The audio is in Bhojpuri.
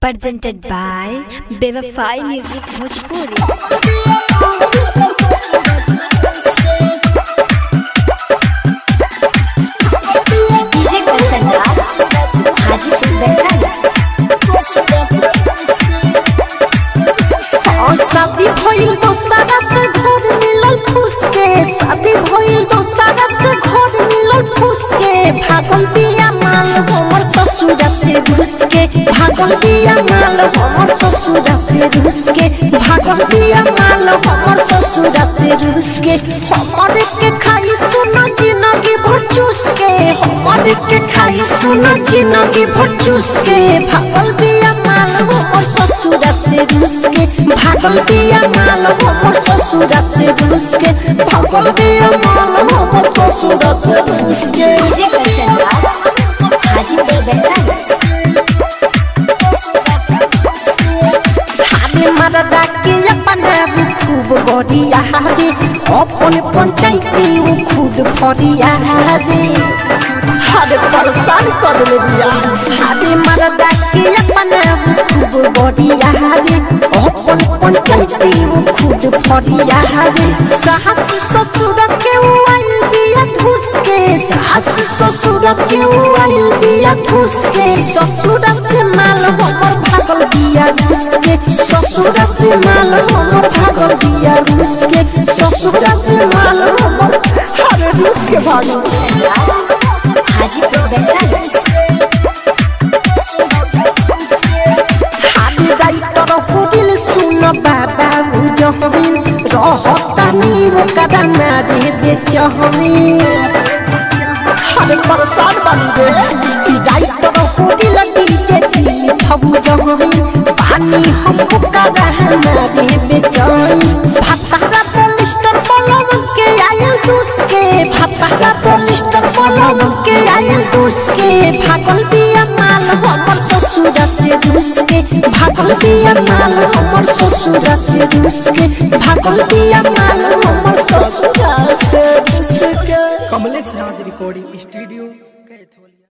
presented by Bewafai Music Bhojpuri। DJ Kanchanraj, Hajipur Vaishali. शादी भइल दोसरा से घर मिलल फुसके, शादी भइल दोसरा से घर मिलल फुसके, भागल बिया माल हमर ससुरा से घुस के, भागल बिया माल हमर ससुरा से घुस के, भागल बिया माल हमर ससुरा से घुस के। हमर के खाई सुना जिंदगी भर चूस के, हमर के खाई सुना जिंदगी भर चूस के, भागल बिया माल हमर ससुरा से घुस के, भागल बिया माल हमर ससुरा से घुस के, भागल बिया माल हमर ससुरा से घुस के। DJ Kanchanraj, Hajipur Vaishali. हाने मरदा के अपना खूब गोरिया रे, अपन पंचायती उ खुद फरिया रे, हर परेशान कर ले दिया। हाने मरदा के अपना खूब गोरिया रे, अपन पंचायती उ खुद फरिया रे, सास ससुर के आइल बिया धुस के, सास ससुर के आइल बिया धुस के, ससुर से माल हमर भागल बिया घुस के, ससुर से माल हमर भागल बिया घुस के, ससुर से माल हमर हर घुस के भागल। हाजीपुर वैशाली। हादी दाइटर होदिल सुन बाबा जहमीन, रहता नी ओकरा मारे बेचहमीन, हर परेशान बन गे। दाइटर होदिल डीजे दिल फबु जहमीन, पानी हम ओकरा मारे बेचहमीन, भातारा पोलिस्टर बलम के आयल दूस के, भातारा पोलिस्टर बलम के आयल दूस के, भागल बिया माल हमर ससुरा से घुस के, भागल बिया माल हमर ससुरा से घुस के, भागल बिया माल हमर ससुरा से घुस के। Kamlesh Raj recording studio.